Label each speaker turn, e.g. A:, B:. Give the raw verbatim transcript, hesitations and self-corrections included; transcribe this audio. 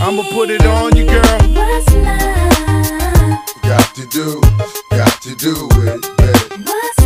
A: I'ma put it on you, girl.
B: What's love?
C: Got to do, got to do it, babe.
B: What's